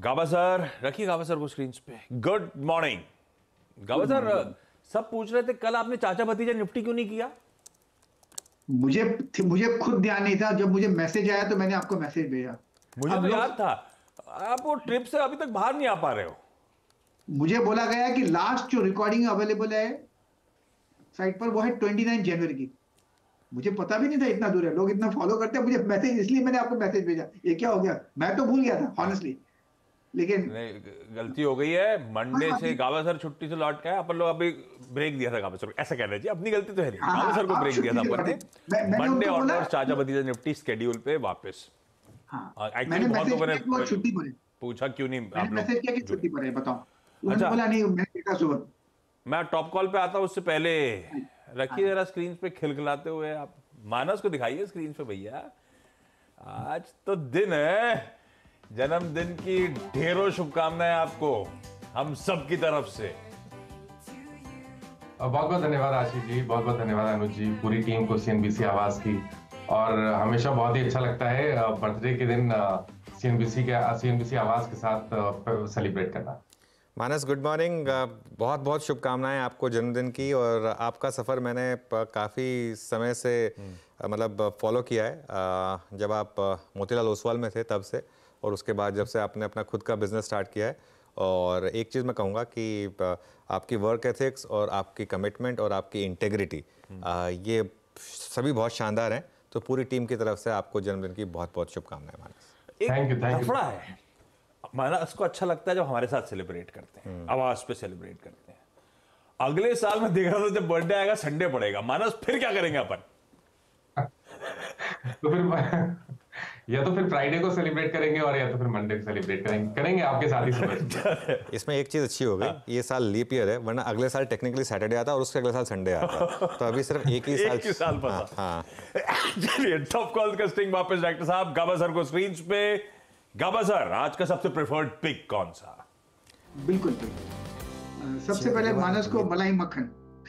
गाबा sir, रखिए Gaba sir को screen पे। Good morning Gaba sir. सब पूछ रहे थे कल आपने चाचा भतीजा निफ्टी क्यों नहीं किया? मुझे खुद ध्यान नहीं था। जब मुझे मैसेज आया तो मैंने आपको मैसेज भेजा। मुझे अब तो याद लोग था। आप वो ट्रिप से अभी तक बाहर नहीं आ पा रहे हो। मुझे बोला गया कि लास्ट जो रिकॉर्डिंग अवेलेबल है साइट पर वो है 29 जनवरी की। मुझे पता भी नहीं था इतना दूर है, लोग इतना फॉलो करते हैं मुझे मैसेज, इसलिए मैंने आपको मैसेज भेजा। ये क्या हो गया, मैं तो भूल गया था हॉनेस्टली। लेकिन नहीं, गलती हो गई है। मंडे हाँ से गाबा सर छुट्टी से लौट के आए, अपन लोग अभी ब्रेक दिया था गाबा सर को, ऐसा कहना चाहिए। अपनी गलती तो है नहीं, हाँ गाबा हाँ, सर को आप ब्रेक दिया छुट्टी था से अपन लौटे। ने। मैंने मंडे उनको बोला ऑनवर्ड्स चाचा कि भतीजा निफ्टी शेड्यूल पे वापस। हाँ, एक्चुअली मैंने बहुत मैसेज लोगों ने किया कि वो छुट्टी पर है। पूछा क्यों नहीं मैंने आप लोग मैसेज किया कि जुड़े। छुट्टी पर है, बताओ। उन्होंने अच्छा, बोला नहीं, मैंने देखा सुबह। मैं टॉप कॉल पे आता हूं उससे पहले रखिए हाँ, जरा स्क्रीन पे खिलखिलाते हुए आप मानस को दिखाइए स्क्रीन पे भैया। आज तो दिन है, जन्मदिन की ढेरों शुभकामनाएं आपको हम सब की तरफ से। बहुत बहुत धन्यवाद आशीष जी, बहुत बहुत धन्यवाद अनुज जी, पूरी टीम को सीएनबीसी आवाज की। और हमेशा बहुत ही अच्छा लगता है बर्थडे के दिन सीएनबीसी आवाज के साथ सेलिब्रेट करना। Manas good morning. बहुत बहुत शुभकामनाएं आपको जन्मदिन की। और आपका सफ़र मैंने काफ़ी समय से मतलब फॉलो किया है, जब आप मोतीलाल ओसवाल में थे तब से, और उसके बाद जब से आपने अपना खुद का बिजनेस स्टार्ट किया है। और एक चीज़ मैं कहूँगा कि आपकी वर्क एथिक्स और आपकी कमिटमेंट और आपकी इंटेग्रिटी, ये सभी बहुत शानदार हैं। तो पूरी टीम की तरफ से आपको जन्मदिन की बहुत बहुत शुभकामनाएं Manas. Thank you, thank you. लफड़ा है, मानस को अच्छा लगता है जब हमारे साथ सेलिब्रेट करते हैं, आवाज पे सेलिब्रेट करते हैं। अगले साल में देख रहा था जब बर्थडे आएगा संडे पड़ेगा, मानस फिर क्या करेंगे अपन? तो फिर या तो फिर फ्राइडे को सेलिब्रेट करेंगे और या तो फिर मंडे को सेलिब्रेट करेंगे आपके साथ ही सुबह। इसमें एक चीज़ अच्छी हो गई, ये साल लीप ईयर है, वरना अगले साल टेक्निकली सैटरडे आता और उसके अगले साल संडे आता। तो अभी सिर्फ एक ही साल पता। हाँ। चलिए टॉप कॉल का स्टिंग वापस डॉक्टर साहब, गाबा सर को स्क्रीन पे। गाबा सर, आज का सबसे प्रेफर्ड पिक कौन सा? बिल्कुल बिल्कुल। सबसे पहले मानस को मलाई मक्खन।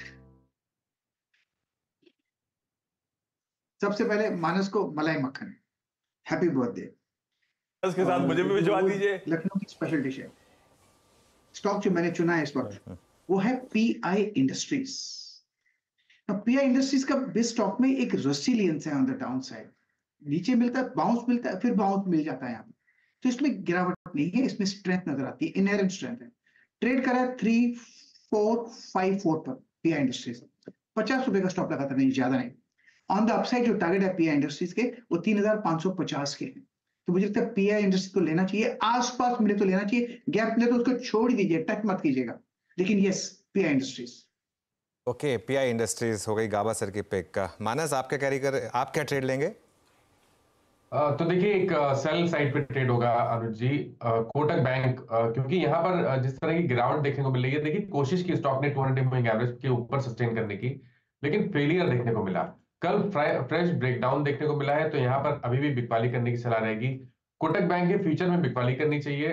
सबसे पहले मानस को मलाई मक्खन, हैप्पी बर्थडे। इसके साथ मुझे भी भिजवा दीजिए। लखनऊ की स्पेशल डिश है। स्टॉक जो मैंने चुना है इस वक्त वो है पीआई इंडस्ट्रीज। पीआई इंडस्ट्रीज का बेस स्टॉक में एक रेसिलियंस है ऑन द डाउन साइड। नीचे मिलता है, बाउंस मिलता है, फिर बाउंस मिल जाता है यहाँ पे। तो इसमें गिरावट नहीं है, इसमें स्ट्रेंथ नजर आती है, इनहेरेंट स्ट्रेंथ है। ट्रेड करा है 3454 पर पीआई इंडस्ट्रीज। 50 रुपए का स्टॉप लगाता, नहीं ज्यादा नहीं। ऑन द अपसाइड जो टारगेट है पीआई इंडस्ट्रीज के वो 3550 के हैं। तो मुझे लगता है पीआई इंडस्ट्रीज को लेना चाहिए, आसपास मिले तो लेना चाहिए, गैप मिले तो उसको छोड़ ही दीजिए, टच मत कीजिएगा। लेकिन yes, PI Industries. Okay, PI Industries हो गई गाबा सर की पिक का। मानस, आप क्या ट्रेड लेंगे? तो देखिए, एक सेल साइड पे ट्रेड होगा अनुज जी, कोटक बैंक, क्योंकि यहाँ पर जिस तरह की गिरावट देखने को मिल रही है, देखिए कोशिश की स्टॉक ने 200 मूविंग एवरेज के ऊपर सस्टेन करने की, लेकिन फेलियर देखने को मिला। कल फ्रेश ब्रेकडाउन देखने को मिला है, तो यहाँ पर अभी भी बिकवाली करने की सलाह रहेगी। कोटक बैंक के फ्यूचर में बिकवाली करनी चाहिए।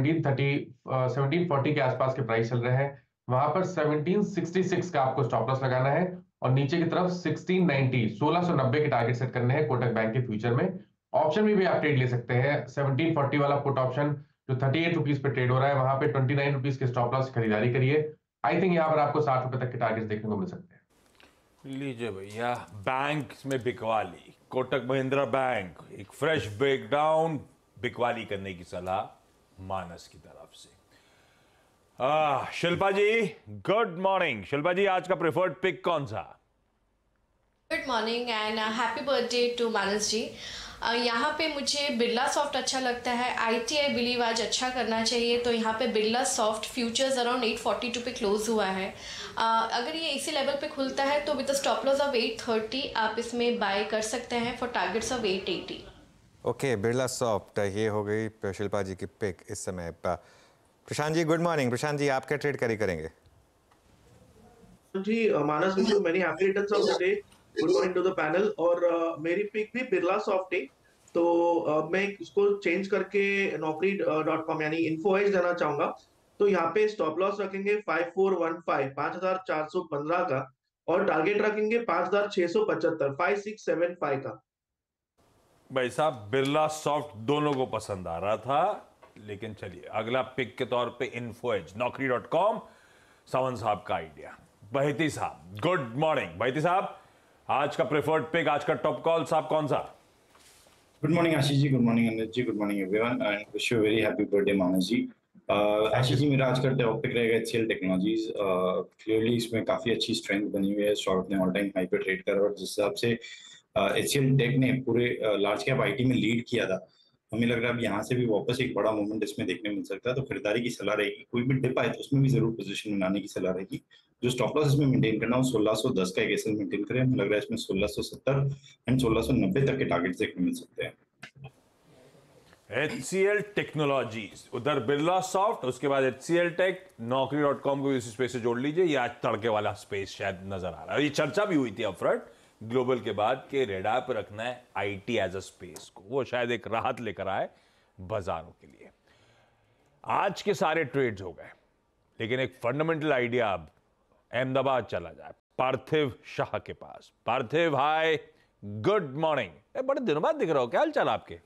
1740 के आसपास के प्राइस चल रहे हैं, वहां पर 1766 का आपको स्टॉप लॉस लगाना है, और नीचे की तरफ 1690 के टारगेट सेट करने हैं कोटक बैंक के फ्यूचर में। ऑप्शन में भी आप ट्रेड ले सकते हैं। 1740 वाला पुट ऑप्शन जो 38 रुपीज पे ट्रेड हो रहा है, वहां पे 29 रुपीज के स्टॉप लॉस खरीदारी करिए। आई थिंक यहाँ पर आपको 60 रुपए तक के टारगेट देखने को मिल सकते हैं। लीजिए भैया, बैंक में बिकवाली, कोटक महिंद्रा बैंक, एक फ्रेश ब्रेकडाउन, बिकवाली करने की सलाह मानस की तरफ से। Shilpa ji, good morning. शिल्पा जी, आज का प्रेफर्ड पिक कौन सा? Good morning and happy birthday to Manas ji. यहाँ पे मुझे बिरला सॉफ्ट अच्छा लगता है। आईटीआई बिलीव आज अच्छा करना चाहिए, तो यहाँ पे बिरला सॉफ्ट फ्यूचर्स अराउंड 842 पे क्लोज हुआ है। अगर ये इसी लेवल पे खुलता है तो विद स्टॉप लॉस ऑफ 830 आप इसमें बाय कर सकते हैं for targets of 880। Okay, Birla soft, ये हो गई शिल्पा जी की पिक इस समय। Prashant ji, good morning. प्रशांत जी, आप क्या ट्रेड करेंगे? जी Manas, many happy returns of the day. Good morning to the panel. और मेरी पिक भी बिरला सॉफ्ट है, तो मैं इसको चेंज करके naukri.com यानी इन्फोएज देना चाहूंगा। तो यहाँ पे स्टॉप लॉस रखेंगे 5415 5415 का, और टारगेट रखेंगे 5675 5675 का। भाई साहब, बिरला सॉफ्ट दोनों को पसंद आ रहा था, लेकिन चलिए अगला पिक के तौर पे इन्फोएज नौकरी.com, सावंत साहब का आइडिया। बहेती साहब गुड मॉर्निंग। बहेती साहब, आज का प्रेफर्ड पिक, आज का टॉप कॉल साहब कौन सा? Good morning Ashish ji, good morning Anil ji, good morning everyone and wish you very happy birthday Manas ji. Ashish ji, मेरा आज का टॉप पिक रहेगा HCL टेक्नोलॉजीज। क्लियरली इसमें काफी अच्छी स्ट्रेंथ बनी हुई है, स्टॉक अपने ऑल टाइम हाई पे ट्रेड कर रहा है और जिस हिसाब से HCL टेक ने पूरे लार्ज कैप IT में लीड किया था, हमें लग रहा है अब यहाँ से भी वापस एक बड़ा मूवमेंट इसमें देखने मिल सकता है। तो खरीदारी की सलाह रहेगी, कोई भी डिप आए तो उसमें भी जरूर पोजीशन बनाने की सलाह रहेगी। जो स्टॉप लॉस इसमें मेंटेन करना हो 1610 का एक एसएल मेंटेन करें, हमें लग रहा है इसमें 1670 एंड 1690 तक के टारगेट देखने मिल सकते हैं। HCL टेक्नोलॉजीज, उधर बिरला सॉफ्ट, उसके बाद HCL टेक, नौकरी.com को इस स्पेस से जोड़ लीजिए। ये आज तड़के वाला स्पेस शायद नजर आ रहा है। ये चर्चा भी हुई थी अपफ्रंट ग्लोबल के बाद के रेडार पर रखना है IT एज अ स्पेस को, वो शायद एक राहत लेकर आए बाजारों के लिए। आज के सारे ट्रेड्स हो गए, लेकिन एक फंडामेंटल आइडिया अब अहमदाबाद चला जाए, पार्थिव शाह के पास। पार्थिव हाय, गुड मॉर्निंग। बड़े दिनों बाद दिख रहे हो, क्या हाल चाल आपके?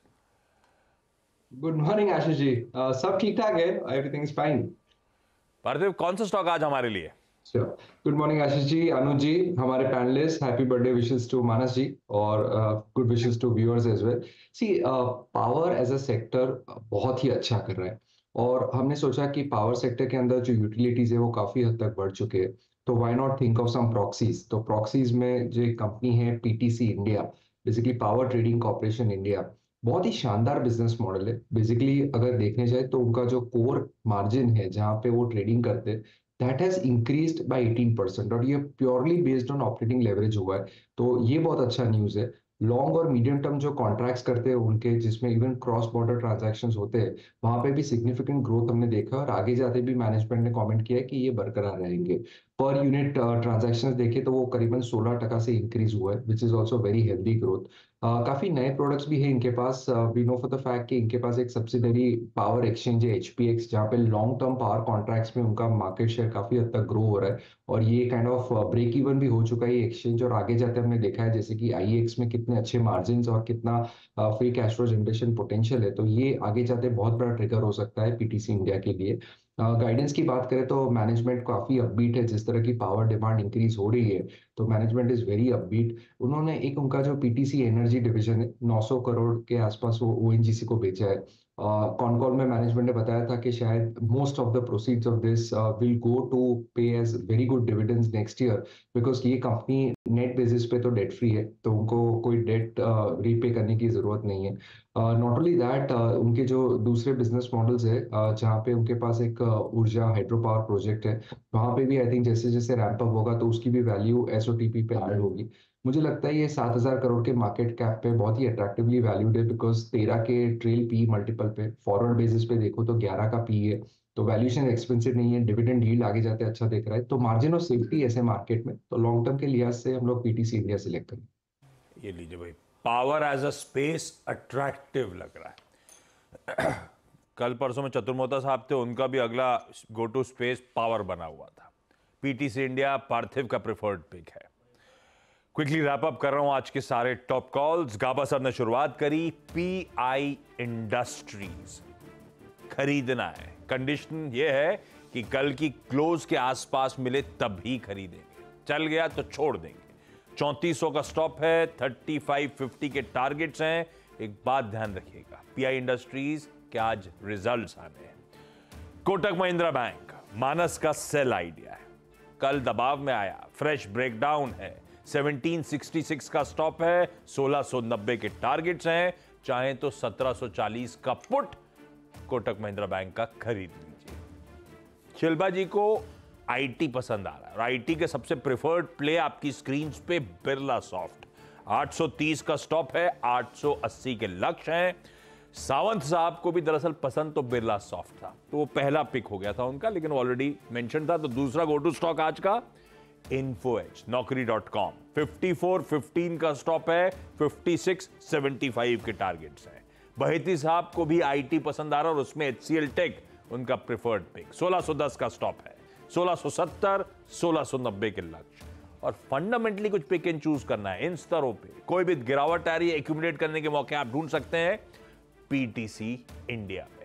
गुड मॉर्निंग आशीष जी, सब ठीक ठाक है, एवरीथिंग इज फाइन। पार्थिव, कौन सा स्टॉक आज हमारे लिए? गुड मॉर्निंग आशीष जी, अनुज जी, हमारे panelist, happy birthday wishes to Manas ji और good wishes to viewers as well. See, power as a sector बहुत ही अच्छा कर रहा है और हमने सोचा कि पावर सेक्टर के अंदर जो यूटिलिटीज है वो काफी हद तक बढ़ चुके हैं, तो why not think of some proxies. तो प्रॉक्सीज में जो कंपनी है PTC India, basically power trading corporation India, बहुत ही शानदार बिजनेस मॉडल है। बेसिकली अगर देखने जाए तो उनका जो कोर मार्जिन है जहां पे वो ट्रेडिंग करते हैं, दैट हैज इंक्रीज्ड बाय 18% और ये purely based on operating leverage हुआ है। तो ये बहुत अच्छा न्यूज़ है। लॉन्ग और मीडियम टर्म जो कॉन्ट्रैक्ट्स करते हैं उनके, जिसमें इवन क्रॉस बॉर्डर ट्रांजैक्शंस होते हैं, वहां पे भी सिग्निफिकेंट ग्रोथ हमने देखा और आगे जाते भी मैनेजमेंट ने कमेंट किया है कि ये बरकरार रहेंगे। पर यूनिट ट्रांजैक्शंस देखे तो वो करीबन 16% से इंक्रीज हुआ है, which is also very healthy growth. काफी नए प्रोडक्ट्स भी है इनके पास। We know for the fact कि इनके पास एक सब्सिडरी पावर एक्सचेंज है HPX, जहाँ पे लॉन्ग टर्म पावर कॉन्ट्रैक्ट्स में उनका मार्केट शेयर काफी हद तक ग्रो हो रहा है और ये काइंड ऑफ ब्रेक इवन भी हो चुका है ये एक्सचेंज। और आगे जाते हमने देखा है जैसे कि IEX में कितने अच्छे मार्जिन और कितना free cash flow generation potential है, तो ये आगे जाते बहुत बड़ा ट्रिगर हो सकता है PTC इंडिया के लिए। गाइडेंस की बात करें तो मैनेजमेंट काफी अपबीट है, जिस तरह की पावर डिमांड इंक्रीज हो रही है तो मैनेजमेंट इज वेरी अपबीट। उन्होंने एक उनका जो PTC एनर्जी डिवीजन है 900 करोड़ के आसपास वो ONGC को बेचा है। कॉल में मैनेजमेंट ने बताया था कि शायद most of the proceeds of this will go to pay as very good dividends next year, because ये कंपनी नेट बेसिस पे तो डेट फ्री है, तो उनको कोई डेट रीपे करने की जरूरत नहीं है। नॉट ओनली दैट, उनके जो दूसरे बिजनेस मॉडल्स है जहाँ पे उनके पास एक ऊर्जा हाइड्रो पावर प्रोजेक्ट है, वहां पे भी आई थिंक जैसे जैसे रैंप अप होगा तो उसकी भी वैल्यू SOTP पे ऐड होगी। मुझे लगता है ये 7000 करोड़ के मार्केट कैप पे बहुत ही अट्रैक्टिवली वैल्यूड है, बिकॉज 13 के ट्रेल PE मल्टीपल पे, फॉरवर्ड बेसिस पे देखो तो 11 का PE है, तो वैल्यूएशन एक्सपेंसिव नहीं है। डिविडेंड यील्ड आगे जाते अच्छा दिख रहा है, तो मार्जिन ऑफ सेफ्टी ऐसे मार्केट में, तो लॉन्ग टर्म के लिहाज से हम लोग PTC इंडिया सिलेक्ट करें। ये लीजिए भाई, power as a space attractive लग रहा है। कल परसों में चतुर्मोता साहब थे, उनका भी अगला गो टू स्पेस पावर बना हुआ था। PTC इंडिया पार्थिव का प्रेफर्ड पिक है। क्विकली रैप अप कर रहा हूं आज के सारे टॉप कॉल्स। गाबा सर ने शुरुआत करी, PI इंडस्ट्रीज खरीदना है। कंडीशन यह है कि कल की क्लोज के आसपास मिले तब ही खरीदेंगे, चल गया तो छोड़ देंगे। 3400 का स्टॉप है, 3550 के टारगेट्स हैं। एक बात ध्यान रखिएगा, PI इंडस्ट्रीज के आज रिजल्ट्स आने हैं। कोटक महिंद्रा बैंक, मानस का सेल आइडिया है, कल दबाव में आया, फ्रेश ब्रेकडाउन है। 1766 का स्टॉप है, 1690 के टारगेट्स हैं। चाहे तो 1740 का पुट कोटक महिंद्रा बैंक का खरीद लीजिए। शिल्पा जी को IT पसंद आ रहा है और IT के सबसे प्रेफर्ड प्ले आपकी स्क्रीन पे बिरला सॉफ्ट, 830 का स्टॉप है, 880 के लक्ष्य हैं। सावंत साहब को भी दरअसल पसंद तो बिरला सॉफ्ट था, तो वो पहला पिक हो गया था उनका, लेकिन ऑलरेडी मेंशन था। तो दूसरा गो टू स्टॉक आज का इन्फोएज, नौकरी.com, 5415 का स्टॉप है, 5675 के टारगेट्स हैं। बहेती साहब को भी IT पसंद आ रहा है और उसमें HCL टेक उनका प्रेफर्ड पिक, 1610 का स्टॉप है, 1670, 1690 के लक्ष्य। और फंडामेंटली कुछ पिक एंड चूज करना है इन स्तरों पे, कोई भी गिरावट आ रही है एक्यूमुलेट करने के मौके आप ढूंढ सकते हैं PTC इंडिया में।